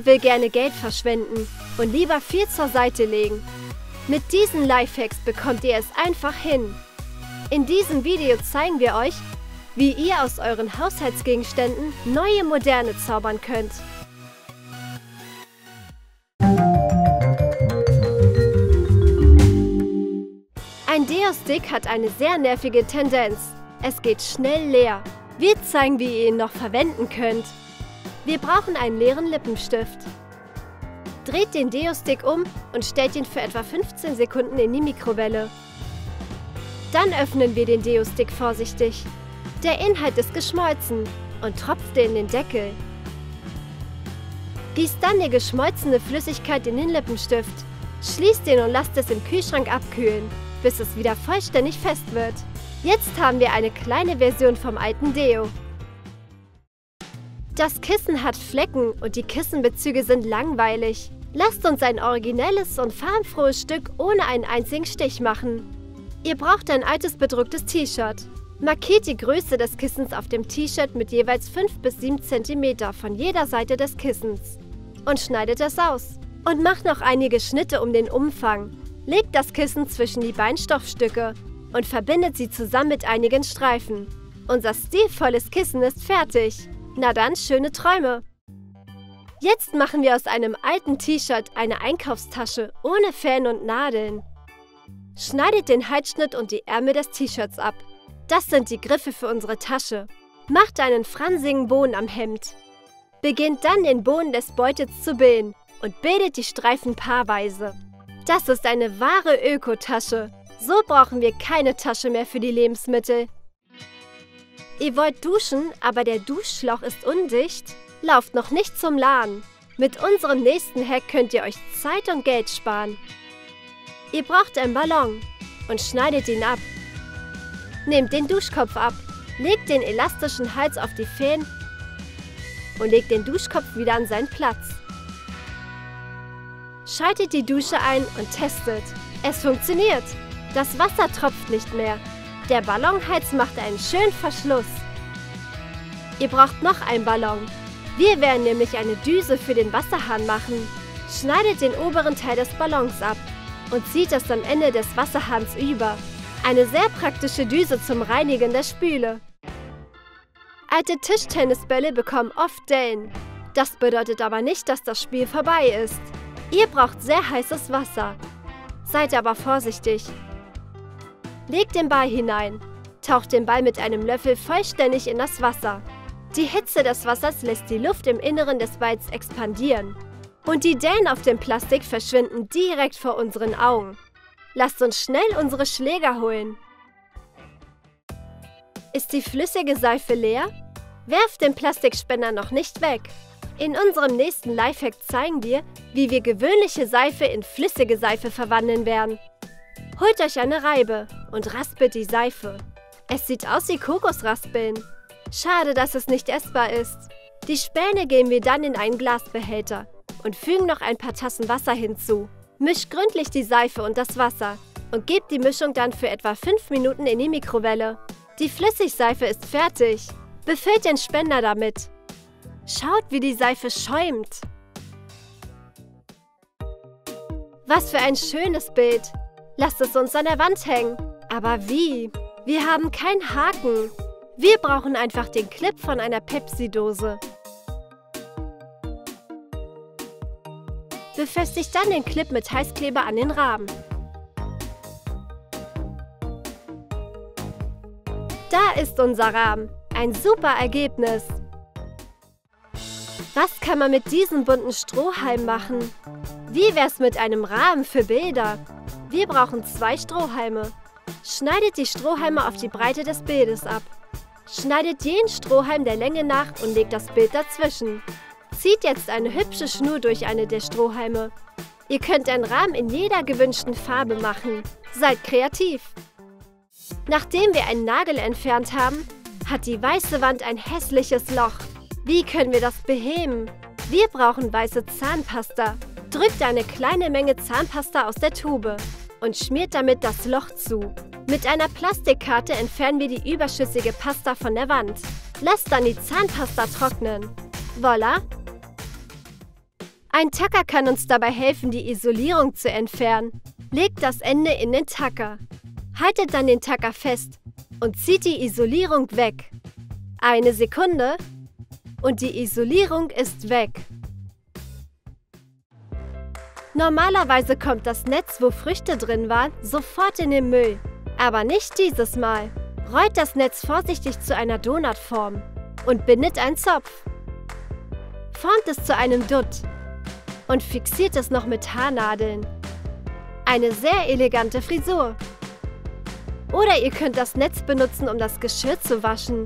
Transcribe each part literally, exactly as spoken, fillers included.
Niemand will gerne Geld verschwenden und lieber viel zur Seite legen. Mit diesen Lifehacks bekommt ihr es einfach hin. In diesem Video zeigen wir euch, wie ihr aus euren Haushaltsgegenständen neue Moderne zaubern könnt. Ein Deo-Stick hat eine sehr nervige Tendenz. Es geht schnell leer. Wir zeigen, wie ihr ihn noch verwenden könnt. Wir brauchen einen leeren Lippenstift. Dreht den Deo-Stick um und stellt ihn für etwa fünfzehn Sekunden in die Mikrowelle. Dann öffnen wir den Deo-Stick vorsichtig. Der Inhalt ist geschmolzen und tropft in den Deckel. Gießt dann die geschmolzene Flüssigkeit in den Lippenstift. Schließt den und lasst es im Kühlschrank abkühlen, bis es wieder vollständig fest wird. Jetzt haben wir eine kleine Version vom alten Deo. Das Kissen hat Flecken und die Kissenbezüge sind langweilig. Lasst uns ein originelles und farbenfrohes Stück ohne einen einzigen Stich machen. Ihr braucht ein altes bedrucktes T-Shirt. Markiert die Größe des Kissens auf dem T-Shirt mit jeweils fünf bis sieben Zentimeter von jeder Seite des Kissens und schneidet es aus. Und macht noch einige Schnitte um den Umfang. Legt das Kissen zwischen die Beinstoffstücke und verbindet sie zusammen mit einigen Streifen. Unser stilvolles Kissen ist fertig. Na dann, schöne Träume! Jetzt machen wir aus einem alten T-Shirt eine Einkaufstasche ohne Fäden und Nadeln. Schneidet den Halsschnitt und die Ärmel des T-Shirts ab. Das sind die Griffe für unsere Tasche. Macht einen fransigen Bogen am Hemd. Beginnt dann den Boden des Beutels zu bilden und bildet die Streifen paarweise. Das ist eine wahre Ökotasche. So brauchen wir keine Tasche mehr für die Lebensmittel. Ihr wollt duschen, aber der Duschschlauch ist undicht? Lauft noch nicht zum Laden. Mit unserem nächsten Hack könnt ihr euch Zeit und Geld sparen. Ihr braucht einen Ballon und schneidet ihn ab. Nehmt den Duschkopf ab, legt den elastischen Hals auf die Fäden und legt den Duschkopf wieder an seinen Platz. Schaltet die Dusche ein und testet. Es funktioniert. Das Wasser tropft nicht mehr. Der Ballonhals macht einen schönen Verschluss. Ihr braucht noch einen Ballon. Wir werden nämlich eine Düse für den Wasserhahn machen. Schneidet den oberen Teil des Ballons ab und zieht es am Ende des Wasserhahns über. Eine sehr praktische Düse zum Reinigen der Spüle. Alte Tischtennisbälle bekommen oft Dellen. Das bedeutet aber nicht, dass das Spiel vorbei ist. Ihr braucht sehr heißes Wasser. Seid aber vorsichtig. Legt den Ball hinein. Taucht den Ball mit einem Löffel vollständig in das Wasser. Die Hitze des Wassers lässt die Luft im Inneren des Balls expandieren. Und die Dellen auf dem Plastik verschwinden direkt vor unseren Augen. Lasst uns schnell unsere Schläger holen. Ist die flüssige Seife leer? Werft den Plastikspender noch nicht weg. In unserem nächsten Lifehack zeigen wir, wie wir gewöhnliche Seife in flüssige Seife verwandeln werden. Holt euch eine Reibe und raspelt die Seife. Es sieht aus wie Kokosraspeln. Schade, dass es nicht essbar ist. Die Späne geben wir dann in einen Glasbehälter und fügen noch ein paar Tassen Wasser hinzu. Mischt gründlich die Seife und das Wasser und gebt die Mischung dann für etwa fünf Minuten in die Mikrowelle. Die Flüssigseife ist fertig. Befüllt den Spender damit. Schaut, wie die Seife schäumt. Was für ein schönes Bild. Lasst es uns an der Wand hängen. Aber wie? Wir haben keinen Haken. Wir brauchen einfach den Clip von einer Pepsi-Dose. Befestigt dann den Clip mit Heißkleber an den Rahmen. Da ist unser Rahmen. Ein super Ergebnis. Was kann man mit diesem bunten Strohhalm machen? Wie wär's mit einem Rahmen für Bilder? Wir brauchen zwei Strohhalme. Schneidet die Strohhalme auf die Breite des Bildes ab. Schneidet jeden Strohhalm der Länge nach und legt das Bild dazwischen. Zieht jetzt eine hübsche Schnur durch eine der Strohhalme. Ihr könnt einen Rahmen in jeder gewünschten Farbe machen. Seid kreativ! Nachdem wir einen Nagel entfernt haben, hat die weiße Wand ein hässliches Loch. Wie können wir das beheben? Wir brauchen weiße Zahnpasta. Drückt eine kleine Menge Zahnpasta aus der Tube und schmiert damit das Loch zu. Mit einer Plastikkarte entfernen wir die überschüssige Pasta von der Wand. Lasst dann die Zahnpasta trocknen. Voila! Ein Tacker kann uns dabei helfen, die Isolierung zu entfernen. Legt das Ende in den Tacker. Haltet dann den Tacker fest und zieht die Isolierung weg. Eine Sekunde und die Isolierung ist weg. Normalerweise kommt das Netz, wo Früchte drin waren, sofort in den Müll. Aber nicht dieses Mal. Rollt das Netz vorsichtig zu einer Donutform und bindet einen Zopf. Formt es zu einem Dutt und fixiert es noch mit Haarnadeln. Eine sehr elegante Frisur. Oder ihr könnt das Netz benutzen, um das Geschirr zu waschen.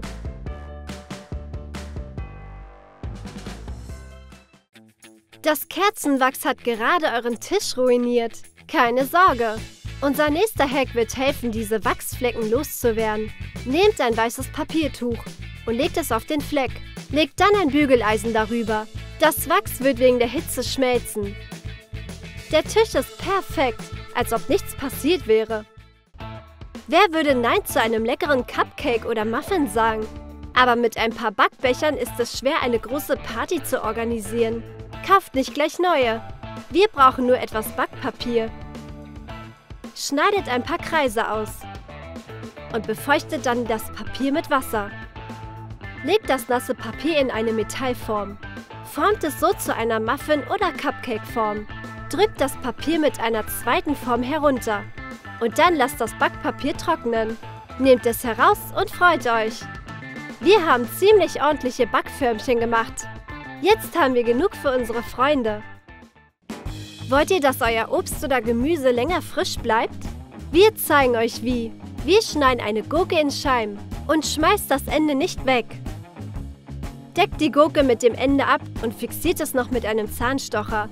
Das Kerzenwachs hat gerade euren Tisch ruiniert. Keine Sorge. Unser nächster Hack wird helfen, diese Wachsflecken loszuwerden. Nehmt ein weißes Papiertuch und legt es auf den Fleck. Legt dann ein Bügeleisen darüber. Das Wachs wird wegen der Hitze schmelzen. Der Tisch ist perfekt, als ob nichts passiert wäre. Wer würde Nein zu einem leckeren Cupcake oder Muffin sagen? Aber mit ein paar Backbechern ist es schwer, eine große Party zu organisieren. Kauft nicht gleich neue. Wir brauchen nur etwas Backpapier. Schneidet ein paar Kreise aus und befeuchtet dann das Papier mit Wasser. Legt das nasse Papier in eine Metallform. Formt es so zu einer Muffin- oder Cupcake-Form. Drückt das Papier mit einer zweiten Form herunter. Und dann lasst das Backpapier trocknen. Nehmt es heraus und freut euch. Wir haben ziemlich ordentliche Backförmchen gemacht. Jetzt haben wir genug für unsere Freunde. Wollt ihr, dass euer Obst oder Gemüse länger frisch bleibt? Wir zeigen euch wie. Wir schneiden eine Gurke in Scheiben und schmeißt das Ende nicht weg. Deckt die Gurke mit dem Ende ab und fixiert es noch mit einem Zahnstocher.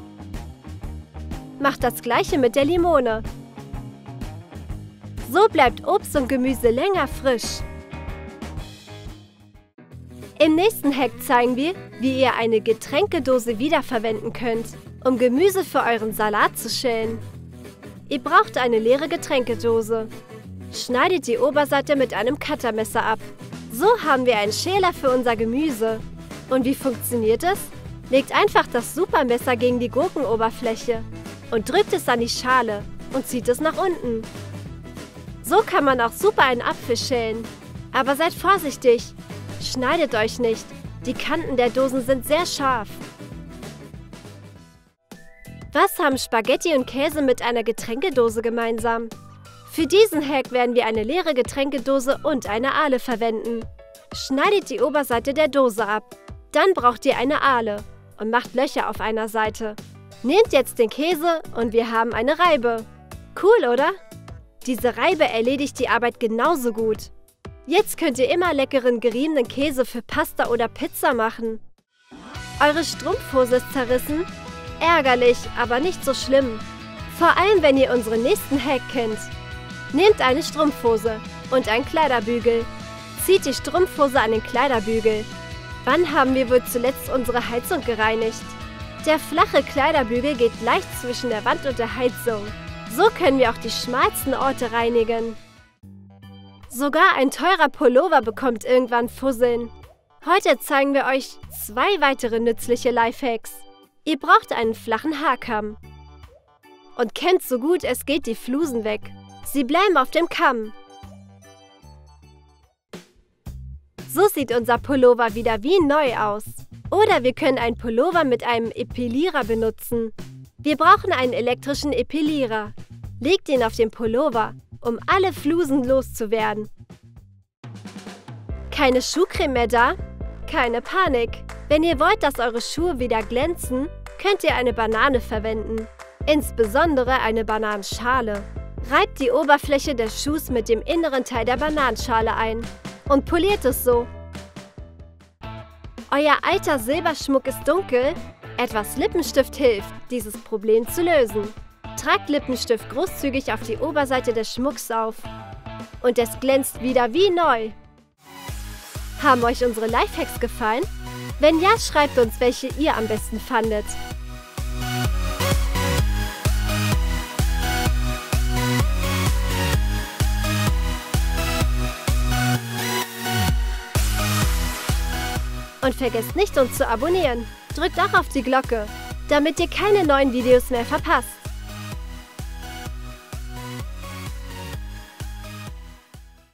Macht das gleiche mit der Limone. So bleibt Obst und Gemüse länger frisch. Im nächsten Hack zeigen wir, wie ihr eine Getränkedose wiederverwenden könnt, um Gemüse für euren Salat zu schälen. Ihr braucht eine leere Getränkedose. Schneidet die Oberseite mit einem Cuttermesser ab. So haben wir einen Schäler für unser Gemüse. Und wie funktioniert es? Legt einfach das Supermesser gegen die Gurkenoberfläche und drückt es an die Schale und zieht es nach unten. So kann man auch super einen Apfel schälen. Aber seid vorsichtig! Schneidet euch nicht. Die Kanten der Dosen sind sehr scharf. Was haben Spaghetti und Käse mit einer Getränkedose gemeinsam? Für diesen Hack werden wir eine leere Getränkedose und eine Ahle verwenden. Schneidet die Oberseite der Dose ab. Dann braucht ihr eine Ahle und macht Löcher auf einer Seite. Nehmt jetzt den Käse und wir haben eine Reibe. Cool, oder? Diese Reibe erledigt die Arbeit genauso gut. Jetzt könnt ihr immer leckeren geriebenen Käse für Pasta oder Pizza machen. Eure Strumpfhose ist zerrissen? Ärgerlich, aber nicht so schlimm. Vor allem, wenn ihr unseren nächsten Hack kennt. Nehmt eine Strumpfhose und einen Kleiderbügel. Zieht die Strumpfhose an den Kleiderbügel. Wann haben wir wohl zuletzt unsere Heizung gereinigt? Der flache Kleiderbügel geht leicht zwischen der Wand und der Heizung. So können wir auch die schmalsten Orte reinigen. Sogar ein teurer Pullover bekommt irgendwann Fusseln. Heute zeigen wir euch zwei weitere nützliche Lifehacks. Ihr braucht einen flachen Haarkamm. Und kämmt so gut es geht die Flusen weg. Sie bleiben auf dem Kamm. So sieht unser Pullover wieder wie neu aus. Oder wir können einen Pullover mit einem Epilierer benutzen. Wir brauchen einen elektrischen Epilierer. Legt ihn auf den Pullover, um alle Flusen loszuwerden. Keine Schuhcreme mehr da? Keine Panik. Wenn ihr wollt, dass eure Schuhe wieder glänzen, könnt ihr eine Banane verwenden. Insbesondere eine Bananenschale. Reibt die Oberfläche des Schuhs mit dem inneren Teil der Bananenschale ein und poliert es so. Euer alter Silberschmuck ist dunkel? Etwas Lippenstift hilft, dieses Problem zu lösen. Tragt Lippenstift großzügig auf die Oberseite des Schmucks auf. Und es glänzt wieder wie neu. Haben euch unsere Lifehacks gefallen? Wenn ja, schreibt uns, welche ihr am besten fandet. Und vergesst nicht, uns zu abonnieren. Drückt auch auf die Glocke. damit ihr keine neuen Videos mehr verpasst.